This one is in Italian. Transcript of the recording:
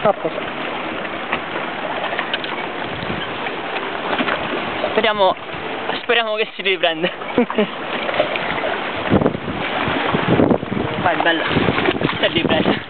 Troppo. Speriamo che si riprenda. Vai, bella. Si è ripresa.